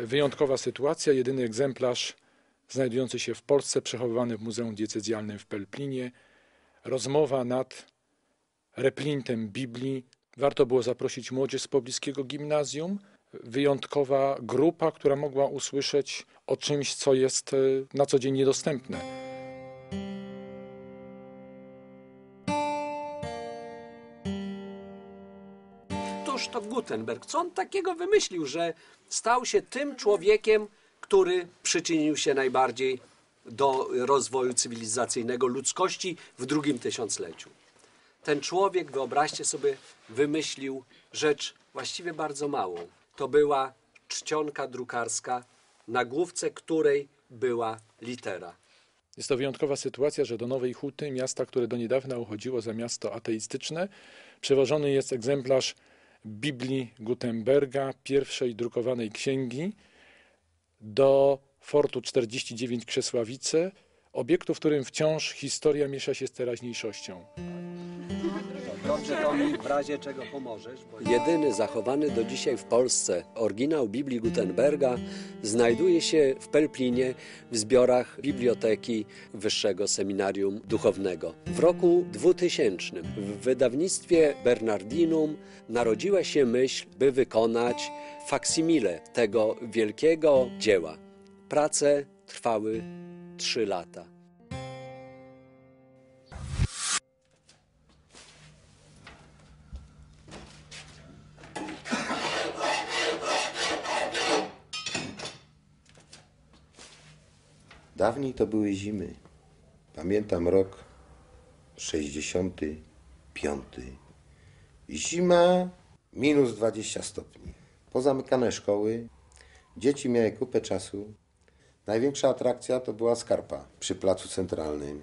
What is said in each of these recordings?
Wyjątkowa sytuacja, jedyny egzemplarz znajdujący się w Polsce, przechowywany w Muzeum Diecezjalnym w Pelplinie. Rozmowa nad replintem Biblii. Warto było zaprosić młodzież z pobliskiego gimnazjum. Wyjątkowa grupa, która mogła usłyszeć o czymś, co jest na co dzień niedostępne. Toż to Gutenberg, co on takiego wymyślił, że stał się tym człowiekiem, który przyczynił się najbardziej do rozwoju cywilizacyjnego ludzkości w drugim tysiącleciu. Ten człowiek, wyobraźcie sobie, wymyślił rzecz właściwie bardzo małą. To była czcionka drukarska, na główce której była litera. Jest to wyjątkowa sytuacja, że do Nowej Huty, miasta, które do niedawna uchodziło za miasto ateistyczne, przewożony jest egzemplarz Biblii Gutenberga, pierwszej drukowanej księgi, do Fortu 49 Krzesławice, obiektu, w którym wciąż historia miesza się z teraźniejszością. Dobrze, to mi w razie czego pomożesz. Jedyny zachowany do dzisiaj w Polsce oryginał Biblii Gutenberga znajduje się w Pelplinie w zbiorach Biblioteki Wyższego Seminarium Duchownego. W roku 2000 w wydawnictwie Bernardinum narodziła się myśl, by wykonać faksimile tego wielkiego dzieła. Prace trwały 3 lata. Dawniej to były zimy. Pamiętam rok 65. Zima minus 20 stopni. Pozamykane szkoły. Dzieci miały kupę czasu. Największa atrakcja to była Skarpa przy Placu Centralnym.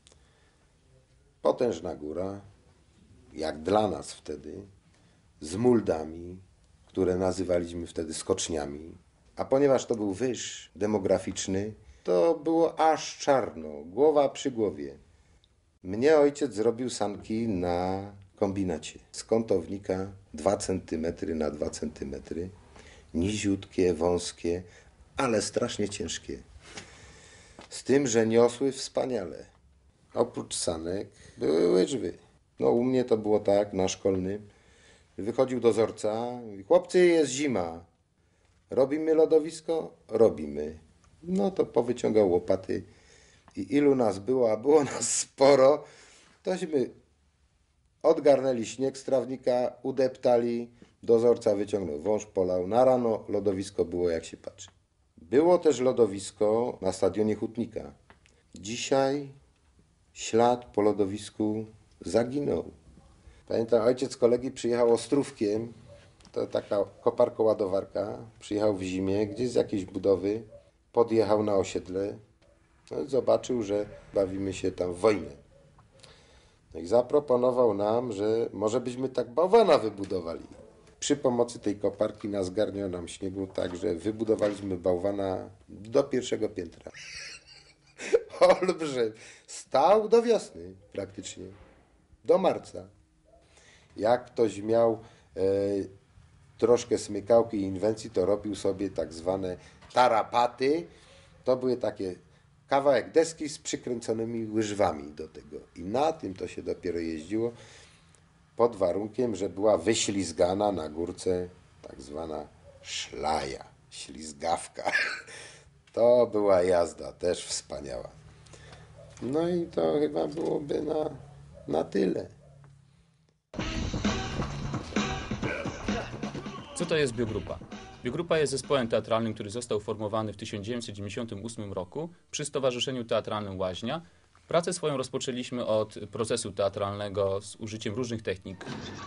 Potężna góra, jak dla nas wtedy, z muldami, które nazywaliśmy wtedy skoczniami. A ponieważ to był wyż demograficzny, to było aż czarno, głowa przy głowie. Mnie ojciec zrobił sanki na kombinacie. Z kątownika 2 cm na 2 cm. Niziutkie, wąskie, ale strasznie ciężkie. Z tym, że niosły wspaniale. Oprócz sanek były łyżwy. No u mnie to było tak, na szkolnym. Wychodził dozorca, mówi: chłopcy, jest zima. Robimy lodowisko? Robimy. No to powyciągał łopaty i ilu nas było, a było nas sporo, tośmy odgarnęli śnieg z trawnika, udeptali, dozorca wyciągnął wąż, polał. Na rano lodowisko było, jak się patrzy. Było też lodowisko na stadionie Hutnika. Dzisiaj ślad po lodowisku zaginął. Pamiętam, ojciec kolegi przyjechał ostrówkiem, to taka koparko-ładowarka, przyjechał w zimie, gdzieś z jakiejś budowy, podjechał na osiedle, no i zobaczył, że bawimy się tam w wojnę. No i zaproponował nam, że może byśmy tak bałwana wybudowali. Przy pomocy tej koparki nazgarniał nam śniegu, tak że wybudowaliśmy bałwana do 1. piętra. Olbrzym. Stał do wiosny praktycznie, do marca. Jak ktoś miał troszkę smykałki i inwencji, to robił sobie tak zwane tarapaty. To były takie kawałek deski z przykręconymi łyżwami do tego. I na tym to się dopiero jeździło, pod warunkiem, że była wyślizgana na górce tak zwana szlaja, ślizgawka. To była jazda też wspaniała. No i to chyba byłoby na tyle. Co to jest Biogrupa? Biogrupa jest zespołem teatralnym, który został uformowany w 1998 roku przy Stowarzyszeniu Teatralnym Łaźnia. Pracę swoją rozpoczęliśmy od procesu teatralnego z użyciem różnych technik.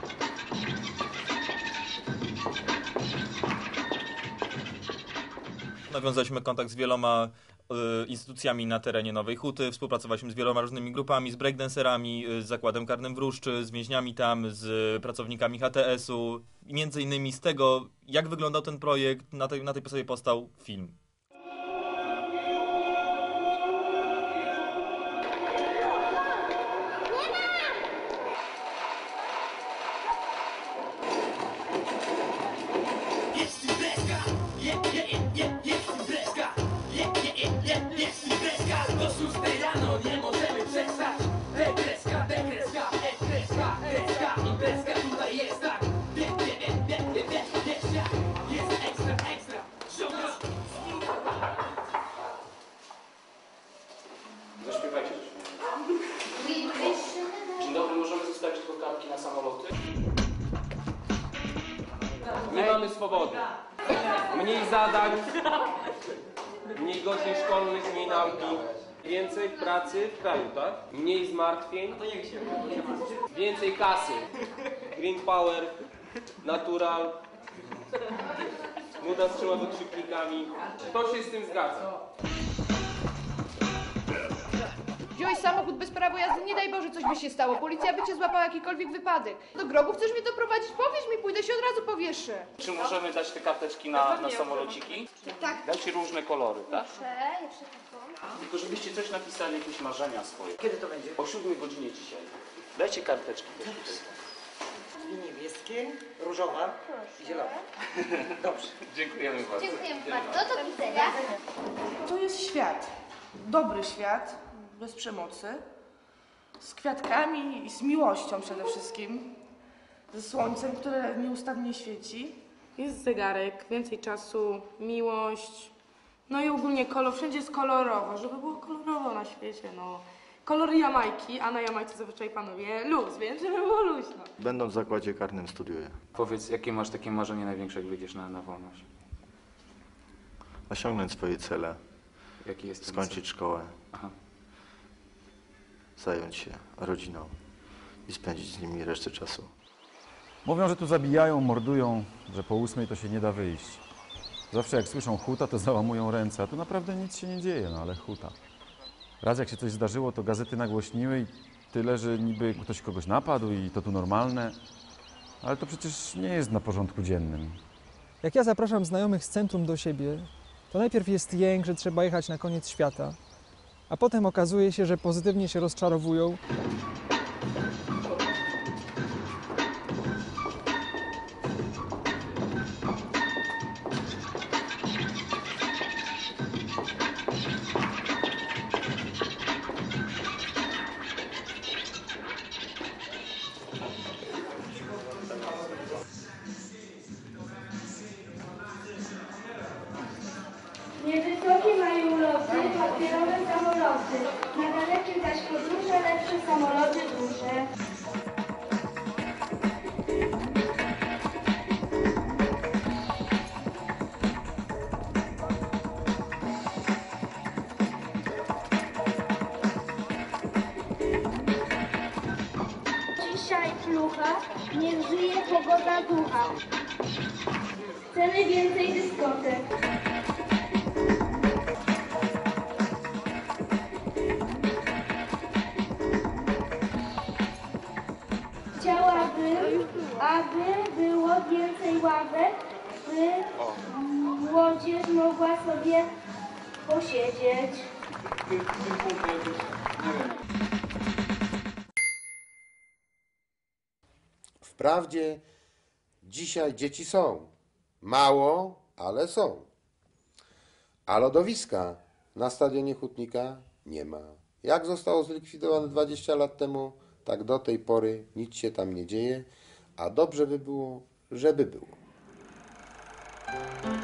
Nawiązaliśmy kontakt z wieloma instytucjami na terenie Nowej Huty, współpracowaliśmy z wieloma różnymi grupami, z breakdancerami, z Zakładem Karnym w Ruszczy, z więźniami tam, z pracownikami HTS-u. Między innymi z tego, jak wyglądał ten projekt, na tej podstawie powstał film. Yeah. mamy swobody. Mniej zadań, mniej godzin szkolnych, mniej nauki. Więcej pracy w kraju, tak? Mniej zmartwień. Więcej kasy. Green Power, Natural. Nuda strzała wykrzyknikami. Kto się z tym zgadza? Wziąłeś samochód bez prawa jazdy, nie daj Boże, coś by się stało. Policja by cię złapała, jakikolwiek wypadek. Do grobu chcesz mnie doprowadzić? Powiedz mi, pójdę się od razu powieszę. Czy możemy dać te karteczki na samolociki? Tak. Dajcie różne kolory, tak? Jeszcze taką. Tylko żebyście coś napisali, jakieś marzenia swoje. Kiedy to będzie? O 7 godzinie dzisiaj. Dajcie karteczki też tutaj. Niebieskie, różowa i zielona. Dobrze. Dziękujemy bardzo. Dziękujemy bardzo, do widzenia. To jest świat. Dobry świat, bez przemocy. Z kwiatkami i z miłością przede wszystkim. Ze słońcem, które nieustannie świeci. Jest zegarek, więcej czasu, miłość. No i ogólnie kolor, wszędzie jest kolorowo, żeby było kolorowo na świecie, no. Kolor Jamajki, a na Jamajce zazwyczaj panuje luz, więc żeby było luźno. Będąc w zakładzie karnym studiuję. Powiedz, jakie masz takie marzenie największe, jak wyjdziesz na wolność? Osiągnąć swoje cele, Jaki jest ten skończyć cel? szkołę, Aha. zająć się rodziną i spędzić z nimi resztę czasu. Mówią, że tu zabijają, mordują, że po 8 to się nie da wyjść. Zawsze jak słyszą huta, to załamują ręce, a tu naprawdę nic się nie dzieje, no ale huta. Raz jak się coś zdarzyło, to gazety nagłośniły i tyle, że niby ktoś kogoś napadł i to tu normalne. Ale to przecież nie jest na porządku dziennym. Jak ja zapraszam znajomych z centrum do siebie, to najpierw jest jęk, że trzeba jechać na koniec świata, a potem okazuje się, że pozytywnie się rozczarowują. Niewysokie mają loty, papierowe samoloty. Na dalekie zaś podróże, lepsze samoloty duże. Dzisiaj flucha, niech żyje pogoda ducha. Chcemy więcej dyskotek. Chciałabym, aby było więcej ławek, by młodzież mogła sobie posiedzieć. Wprawdzie dzisiaj dzieci są. Mało, ale są. A lodowiska na stadionie Hutnika nie ma. Jak zostało zlikwidowane 20 lat temu, tak do tej pory nic się tam nie dzieje, a dobrze by było, żeby było.